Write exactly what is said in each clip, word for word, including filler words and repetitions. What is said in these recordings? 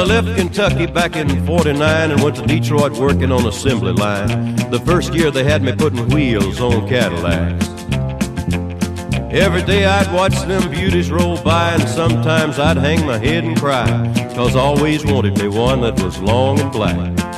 I left Kentucky back in forty-nine and went to Detroit working on assembly line. The first year they had me putting wheels on Cadillacs. Every day I'd watch them beauties roll by, and sometimes I'd hang my head and cry, 'cause I always wanted me one that was long and black.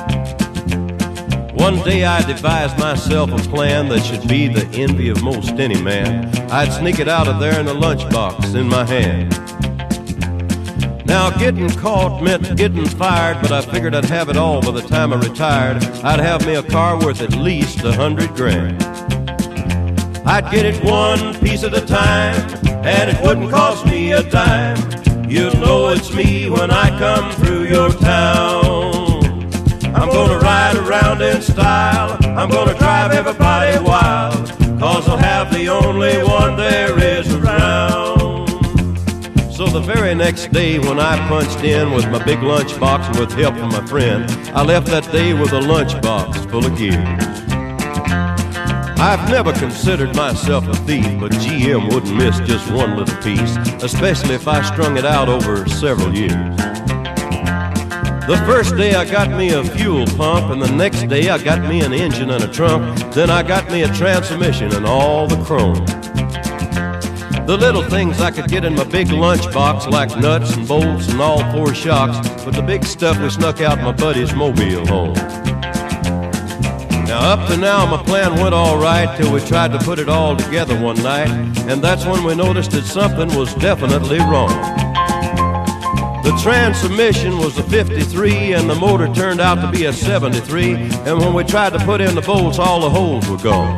One day I devised myself a plan that should be the envy of most any man. I'd sneak it out of there in a lunchbox in my hand. Now getting caught meant getting fired, but I figured I'd have it all by the time I retired. I'd have me a car worth at least a hundred grand. I'd get it one piece at a time, and it wouldn't cost me a dime. You'll know it's me when I come through your town. I'm gonna ride around in style, I'm gonna drive everybody wild, 'cause I'll have the only one there is around. So the very next day when I punched in with my big lunchbox and with help from my friend, I left that day with a lunchbox full of gears. I've never considered myself a thief, but G M wouldn't miss just one little piece, especially if I strung it out over several years. The first day I got me a fuel pump, and the next day I got me an engine and a trunk. Then I got me a transmission and all the chrome. The little things I could get in my big lunchbox, like nuts and bolts and all four shocks, but the big stuff we snuck out my buddy's mobile home. Now up to now my plan went all right till we tried to put it all together one night, and that's when we noticed that something was definitely wrong. The transmission was a fifty-three and the motor turned out to be a seventy-three, and when we tried to put in the bolts, all the holes were gone.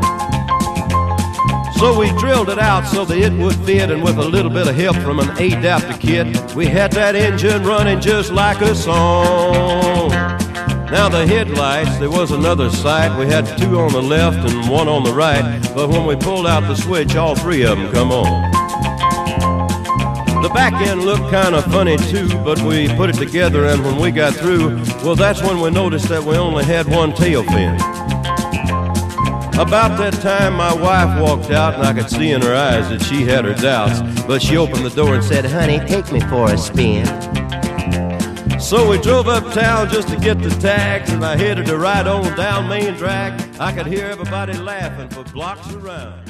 So we drilled it out so that it would fit, and with a little bit of help from an adapter kit, we had that engine running just like a song. Now the headlights, there was another sight. We had two on the left and one on the right, but when we pulled out the switch, all three of them come on. The back end looked kind of funny too, but we put it together, and when we got through, well, that's when we noticed that we only had one tail fin. About that time my wife walked out, and I could see in her eyes that she had her doubts, but she opened the door and said, "Honey, take me for a spin." So we drove uptown just to get the tags, and I headed to ride on down Main Drag. I could hear everybody laughing for blocks around.